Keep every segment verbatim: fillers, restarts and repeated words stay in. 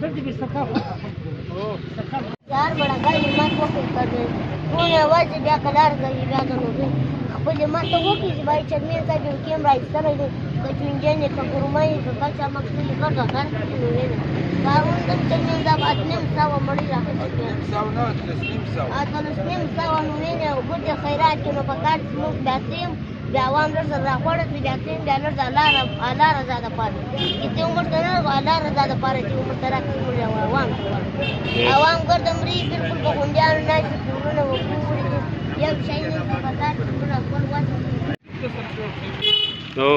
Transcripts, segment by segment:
یار بڑا گاڑی مات وکړ کړي ټول واځي بیا کلار کوي بیا نو دې خپل ما ته وکړي چې بای چرمن ته د کیمرا ایستره دي چې انجن ته ګرمای په کچا مقصد ګرځا کار کوي نو نه کارون د چرمن دا اتنم ساو مړی راځي ساو نه تسلیم ساو اته تسلیم ساو نو نه وګړي خیرات کې نو پکار نو باتیم بیا وام لرزه راغوړې بیا تیم بیا لرزه الله الله رضا ده پاره کته عمر ته الله رضا ده پاره چې عمر ترا کې مړ وام عوام ګردمري بالکل په غونډیانو نه چې ټولونه وګوري یو شي نه پتا چې ټول خپل واسه نو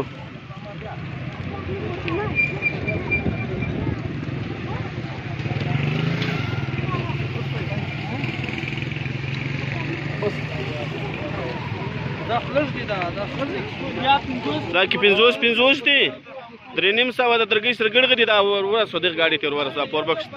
دا خلص دي دا دا خلص یا پنځوس دا کې پنځوس پنځوس دي درې نیم سوه د ترګي سره ګړغ دي دا ورس صدیق ګاډي تیر ورس پور بکس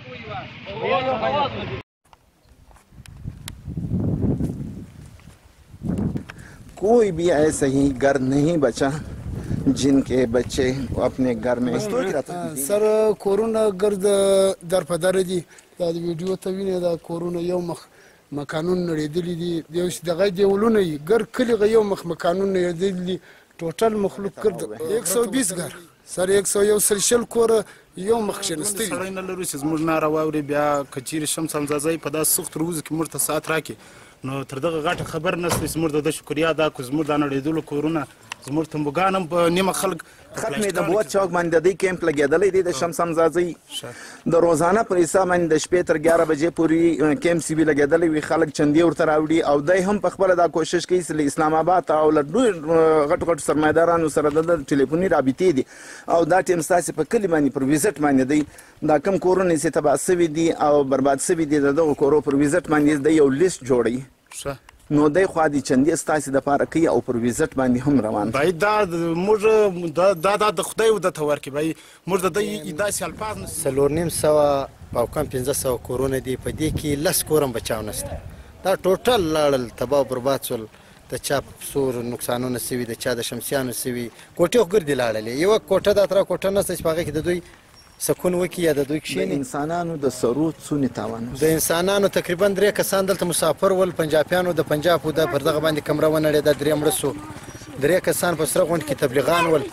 कोई भी ऐसा ही घर नहीं बचा जिनके बच्चे अपने घर में सर कोरोना गर्द در په در دي دا ویډیو ته ویني دا کورونا یو مخ مکانون نړیدلی دي یو دغه دیولونه ګر کلی یو مخ مکانون نړیدلی ټوټل مخلوق کړ یک سو بیس ګر سر یک سو یو سلشل کور یو مخ شنستي سړی نه لرو چې زموږ ناره واوري بیا کچیر شمس حمزازی په داس سخت روز کې مرته ساعت راکې نو تر دغه غټه خبر نشته زموږ د شکریا دا کو زموږ د نړیدلو کورونه زموږ تنبوګان هم په نیمه خلک ختمې د بوت چوک باندې د دې کیمپ لګېدلی دی د شمس حمزازی د روزانه پر حساب باندې د شپې تر ګیاره بجې پورې کیمپ سی بي لګېدلی وي خلک چندې ورته راوړي او دی هم په خپله دا کوشش کوي چې له اسلام آباد او له ډېر غټو غټو سرمایهدارانو سره د ټلیفوني رابطې دي او دا ټیم ستاسې په کلي باندې پر ویزټ باندې دی دا کم کورونه چې تباه سوي دي او برباد سوي دي د دغو کورو پر ویزټ باندې د یو لیست جوړوي نو دی خوا دې چندې ستاسې دپاره کوي او پر ویزټ باندې هم روان باید دا موږ دا دا د خدای ودته ورکړي باید موږ د دې داسې الفاظ څلور نیم سوه او کم پنځه سوه کورونه دي په دې کې لس کور هم بچاو نشته دا ټوټل لاړل تباه او برباد شول د چا سور نقصانونه سوي د چا د شمسیانو سوي کوټې خو ګردې لاړلې یوه کوټه دا تره کوټه نشته چې په هغې کې د دوی سکون وکړي یا د دوی کښېني د انسانانو د سرو څونې تاوان د انسانانو تقریبا درې کسان دلته مسافر ول پنجابیانو د پنجاب د پر دغه باندې کمره ونړېده درې مړه سو درې کسان په سره غونډ کې تبلیغان ول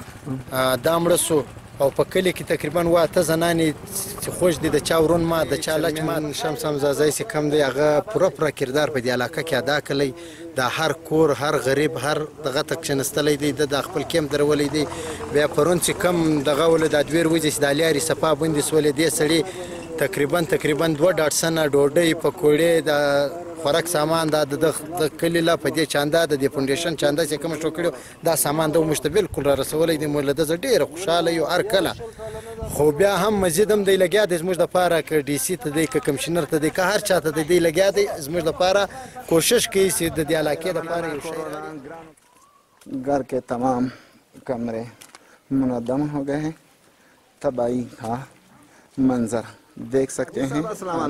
دا مړه سو او په کلي کې تقریبا اووه اته زنانې چې خوش دي د چا ورون ما د چا لچ ما شمس حمزازی چې کم دی هغه پوره پوره کردار په دې علاقه کې ادا کړی د هر کور هر غریب هر دغه ته کښېنستلی دی د خپل کیمپ درولی دی بیا پرون چې کم دغه ول دا دوې ورځې چې دا لیارې صفا بندې سولې دې سړي تقریبا تقریبا دوه ډاټسنه ډوډۍ پکوړې د خوراک سامان دا د کلي لا په دې چانده د دې فونډیشن چانده چې کوم شو کړو دا سامان د موږ ته بالکل را رسولی دی موږ له ده زه ډېره خوشحاله یو هر کله خو بیا هم مزید هم دی لګیا دی زموږ دپاره که ډي سي ته دی که کمشنر ته دی که هر چا ته دی دی لګیا دی زموږ دپاره کوشش کوي چې د دې علاقې دپاره یو شی घर के तमाम कमरे मुनद्दम हो गए हैं तबाही का मंजर देख सकते हैं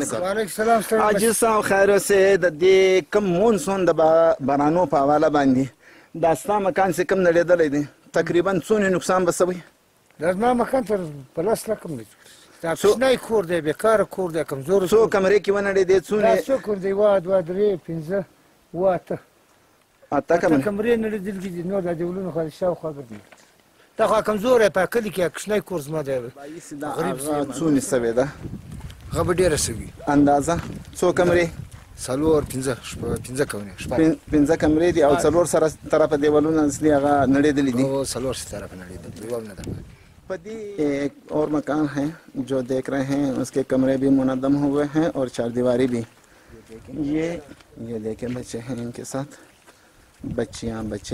आज साहब खैर से द दे कम मॉनसून द बारानो په حواله باندې دا ستا مکان چې کم نړېدلی دی تقریبا څونه نقصان به سوی دا زما مکان تر په لس لکه هم نه دا کوچنی کور دی بېکاره کور دی کمزوری څو کمرې کې ونړېدې څونه دا څو کور دی یوه دوه درې پنځه اووه اته اته کمرې نړېدلي دي نور دا دیولونه خو شاوخوا ګرځي دا خو کمزوری په کلي کې کوچنی کور زما دی غریب څونه سوې ده هغه به ډېره سوي اندازه څو کمرې څلور پنځه پنځه کمرې پنځه کمرې دي او څلور سره طرفه دیوالونه اصلي هغه نړېدلي دي څلور طرفه نړېدلي یوه هم نه ده एक और मकान है जो देख रहे हैं उसके कमरे भी मुनद्दम हुए हैं और चारदीवारी भी ये ये देखें बच्चे हैं इनके साथ बच्चियां बच्चे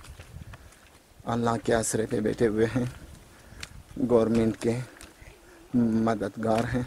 अल्लाह के आसरे पे बैठे हुए हैं गवर्नमेंट के मददगार हैं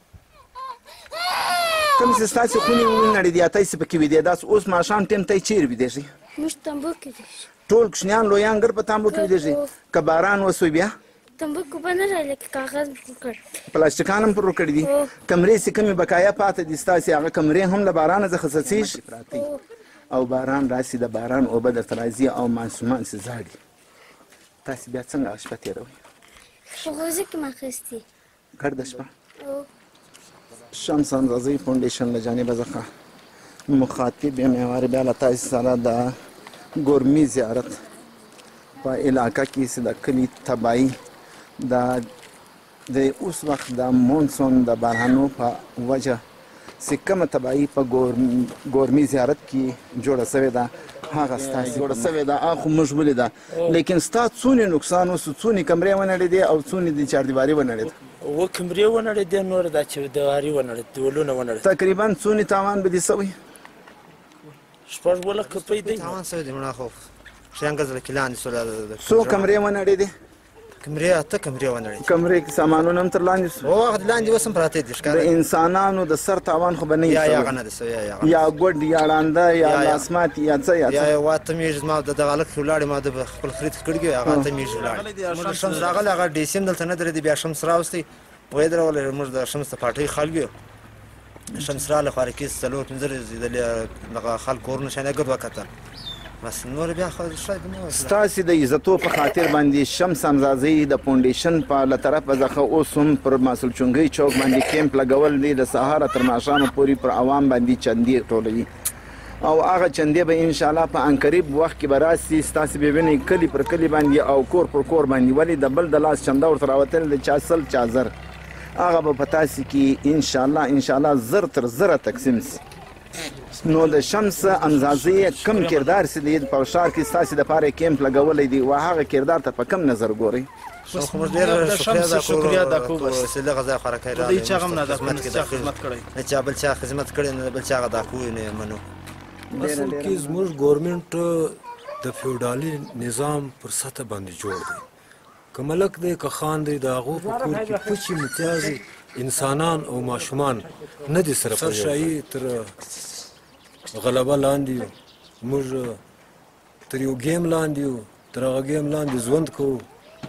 कम से स्टार्ट से खुनी नड़ी दिया था इस पे की विदे दास उस माशाम टेम तय चीर विदेशी مشتمبو کې دي ټول کښنیان لویان ګر په تامبو کې ویدېږي که باران وسوی بیا تمبکو به نه راغلی که کاغذ وکړ پلاستیکان هم پر ورکړي دي کمرې چې کمې بقایا پاته دي ستاسې هغه کمرې هم له بارانه څخه څڅېږي او باران راسي د باران اوبه درته راځي او ماشومان چې زاړي تاسې بیا څنګه شپه تېروئ په غوزه کې مې اخیستي ګرده شپه شمس حمزازي فاونډیشن له جانبه څخه مخاطب یم یوارې بیا له تاسې سره د ګورمي زیارت په علاقه کې چې د کلي تباهي د د اوس وخت د مونسون د بارانو په وجه چې کومه تباهي په ګورمي زیارت کې جوړه سوې ده هغه ستاسې جوړه سوې ده هغه خو موږ ولیده لیکن ستا څونې نقصان اوس څونې کمرې ونړېدې او څونې د چاردیواري ونړېده اووه کمرې ونړېدې نور دا چاردیواري ونړېد دیوالونه ونړېد تقریبا څونې تاوان به دې سوی شپږ اووه لکه روپۍ دی تاوان سوی دی مړه خو شیان ګزله کې لاندې سوله څو کمرې ونړېدې کمرې اته کمرې ونړېدې کمرې کې سامانونه هم تر لاندې سو هو هغه لاندې اوس هم پراته دي ښکاره د انسانانو د سر تاوان خو به نه یا یا وي غنه ده سوی یا یا یا ګوډ یا ړانده یا لاسمات یا څه یا یا څه یا واته میږي زما د دغه هلک ولاړې ما د خپل خرید کړي هغه ته میږي ولاړې موږ شمس راغلی هغه ډي سي ام دلته نه درېدي بیا شمس راوستی ویې درولې موږ د شمس د پاټۍ خلک یو شمس راغله خوارې کې څلور پنځه ورځې دلې دغه خلک کورونه شیانې ګډ وکتل بس نور بیا خو شاید نه ستاسې د عزتو په خاطر باندې شمس حمزازي د فاونډیشن په له طرفه څخه اوس هم پر ماسل چونګۍ چوک باندې کیمپ لګول دی د سهاره تر ماښامه پورې پر عوام باندې چندې ټولوي او هغه چندې به انشاءالله په انقریب وخت کې به راسي ستاسې به وینئ کلي پر کلي باندې او کور پر کور باندې ولې د بل د لاس چنده ورته راوتل د چا سل چا زر هغه به په تاسې کې انشاءالله انشاءالله زر تر زره تقسیم سي نو د شمس حمزازي کم کردار چې دی په ښار کې ستاسې دپاره کیمپ لګولی دی و هغه کردار ته په کم نظر ګورئ موږ ډېره شکریا ادا کوو وسیله غذا خوراکۍ راغلی هېچا هم نه ادا کړی هېچا خدمت کړی نه چا بل چا خدمت کړی نه بل چا ادا کوو نه یې منو اصل کې زموږ ګورمنټ د فیوډالي نظام پر سطح باندې جوړ دی که ملک دی که خان دی د هغو په کور کې پچې متیازې انسانان او ماشومان نه دي سره سرشاهي تر غلبه لاندې یو موږ تر یو ګیم لاندې یو تر هغه ګیم لاندې ژوند کوو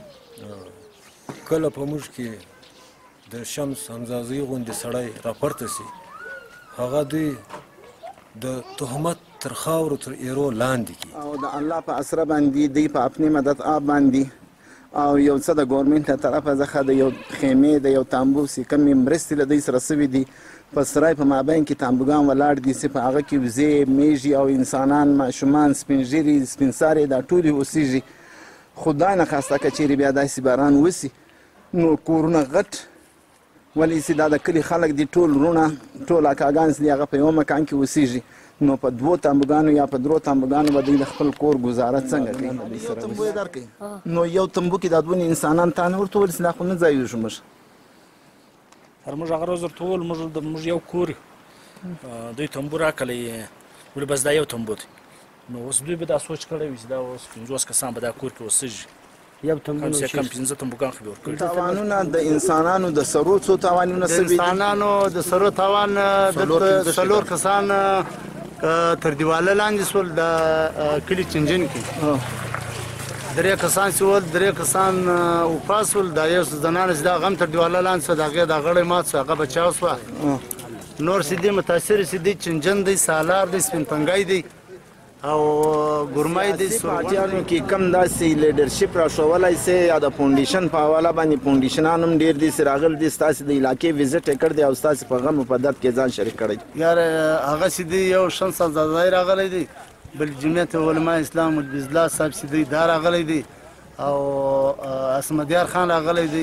کله په موږ کې د شمس حمزازي غوندې سړی راپورته سي هغه دوی د تهمت تر خاورو تر ایرو لاندې کړي او د الله په اسره باندې دوی په اپنې مدد آب باندې او یو څه د ګورمنټ له طرفه څخه د یو خیمې د یو تامبو چې کومې مرستې له دوی سره سوي دي په سرای په مابین کې تامبوګان ولاړ دي چې په هغه کې وزې میږي او انسانان ماشومان سپین ږیري سپین سارې دا ټولې اوسېږي خدای نخواسته که چیرې بیا داسې باران وسي نو کورونه غټ ولې چې دا د کلي خلک دي ټول وروڼه ټول اکاګان چې دي هغه په یوه مکان کې اوسېږي نو په دوو تامبوګانو یا په درو تامبوګانو به دوی د خپل کور ګزاره څنګه کوي یو تمبو یې درکوي نو یو تمبو کې دا دوه انسانان تا نه ورته وویل چې دا خو نه ځایېږو موږ هر موږ هغه ورځ ورته وویل موږ د موږ یو کور دوی تمبو راکړی ولې بس دا یو تمبو دی نو اوس دوی به دا سوچ کړی وي چې دا اوس پنځوس کسان به دا کور کې اوسېږي یو تمبو کم سے کم پنځه تمبوګان خو به ورکړي تاوانونه د انسانانو د سرو څو تاوانونه د انسانانو د سرو تاوان دلته څلور کسان تر دیواله لاندې سول د کلي چنجن کې درې کسان سول درې کسان وفات سول دا یو زنانه چې دا غم تر دیواله لاندې سوه د هغې دا غړی مات سو هغه بچاو سوه نور چې دي متاثر چې دي چنجن دی سالار دی سپین پنګی دی او ګرمای دی سواتیانو کې کم داسې لیډرشپ راښولی سي یا د فاونډیشن په حواله باندې فاونډیشنان هم ډېر دي چې راغلي دي ستاسې د علاقې وزټ یې کړی دی او ستاسې په غم او په درد کې ځان شریک کړی یار هغه چې دی یو شمس حمزازي راغلی دی بل جمعیت علما اسلام البزلا صاحب چې دی دا راغلی دی او اسمدیار خان راغلی دی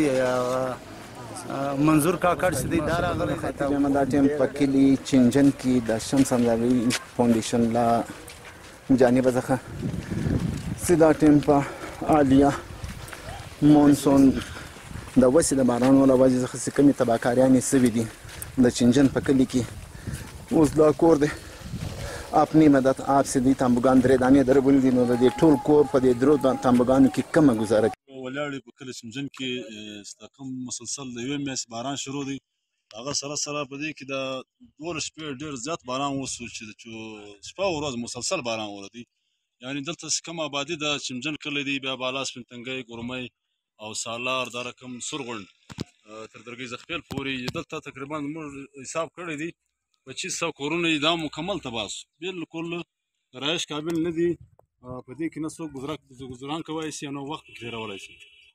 منظور کاکړ چې دی دا راغلی دی دا ټیم په کلي چنجن کې د شمس حمزازي فاونډیشن لا جانب څخه چې دا ټیم په عالیه مونسون د وسې د بارانو له وجې څخه چې کومې تباهکاریانې سوي دي د چنجن په کلي کې اوس دا کور دی اپنی مدد آپ سے دی تامبوګان درې دانې دربولې دي نو د دې ټول کور په دې درو تامبوګانو کې کومه گزاره ولاړې په کلي چنجن کې ستا کوم مسلسل د یوې میاشتې باران شروع دی هغه سره سره په دې کې د دولس شپې ډېر زیات باران وسو چې شپه او ورځ مسلسل باران وردی یعنی دلته چې کوم آبادي د چنجن کلی دی بیا بالا سپین تنګی ګرمۍ او سالار دا رقم سورغونډ تر درګۍ زخپیل پورې دلته تقریبا موږ حساب کړی دی پچیس سو کورونه دا مکمل تباه سو بالکل رهایش قابل نه دي په دې کې نه څوک ګزران کولی شي نو وخت پکې تېرولی شي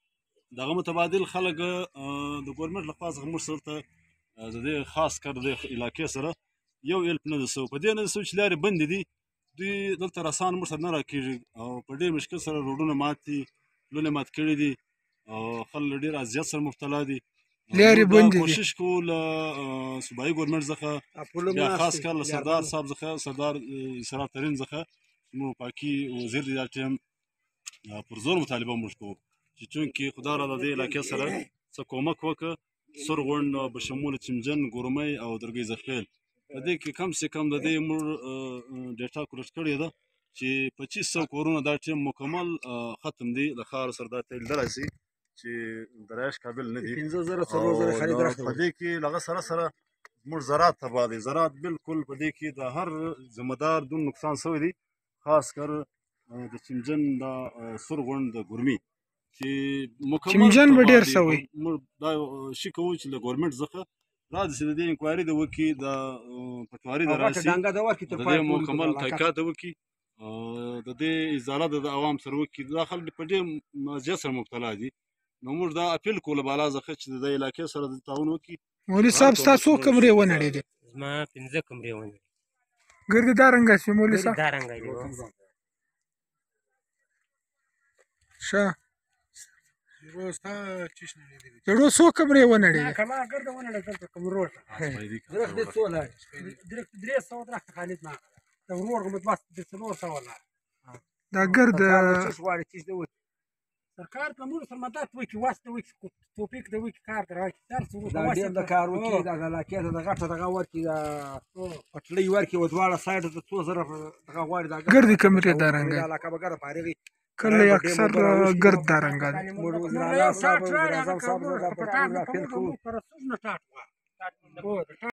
دغه متبادل خلک د ګورنمنټ له خوا څخه موږ سره ته د دې خاص کر د علاقې سره یو هیلپ نه ده سوی په دې نه ده سوی چې لارې بندې دي دوی دلته رسان موږ سره نه راکېږي او په ډېر مشکل سره روډونه مات دي پلونه مات کړي دي او خلک ډېر اذیت سره مبتلا دي لارې بندې دي کوشش کوو له صوبایي ګورنمنټ څخه بیا خاص کر له سردار صاحب څخه سردار اسرار ترین څخه زموږ پاکي وزیر دی دا ټایم پر زور مطالبه موږ کوو چې چونکې خدا را د دې علاقې سره څه کومک وکړه سور غونډ بشمول چمجن ګورمۍ او درګۍ زخیل په دې کې کم سے کم د دې موږ ډیټا کلیکټ کړې ده چې پچیس سوه کورونه دا ټیم مکمل ختم دي د خاورو سره دا ته لیدلی سي چې د رایش قابل نه دي په دې کې له هغه سره سره زموږ زراعت تباه دی زراعت بالکل په دې کې د هر ذمه دار دون نقصان شوی دی خاص کر د چمجن دا سور غونډ د ګورمي چې مکمل چمجن به ډېر سوی موږ دا شي کوو چې له ګورنمنټ څخه راځي د دې انکوایري د وکړي د پټواري د راشي د دې مکمل تحقیقات وکړي د دې ازاله د عوام سره وکړي دا خلک په ډېر اذیت سره مبتلا دي نو موږ دا اپیل کوو بالا څخه چې د علاقې سره د تعاون وکړي مولوي صاحب ستا څو کمرې ونړېدې زما پنځه کمرې ونړېدې ګردې دا رنګه شوې مولوي صاحب دا رنګه دي ښه جوړو څو کمرې ونړېدې کما ګرده ونړېدې دلته کمرو ته درخت دې څو لارې درخت درې سوه درخت خالد ما د ورور غمت بس د څلور سوه لارې دا ګرد غواړي چې دې وکړي سرکار په موږ سره مدد وکړي واسطه وکړي توفیق دې وکړي کار دې راکړي هر څه دا ډېر د کار وکړي دغه علاقې ته د غټه دغه ورکړي د پټلۍ ورکړي و دواړه سایډ ته څو زره دغه غواړي دا ګردې کمرې دا رنګه علاقه به ګرده فارغي کله اکثر ګرد دا رنګه دی موږ وزیر اعلی صاحب وزیر اعظم صاحب دا پټان په موږ پر سوز نه ټاټ وا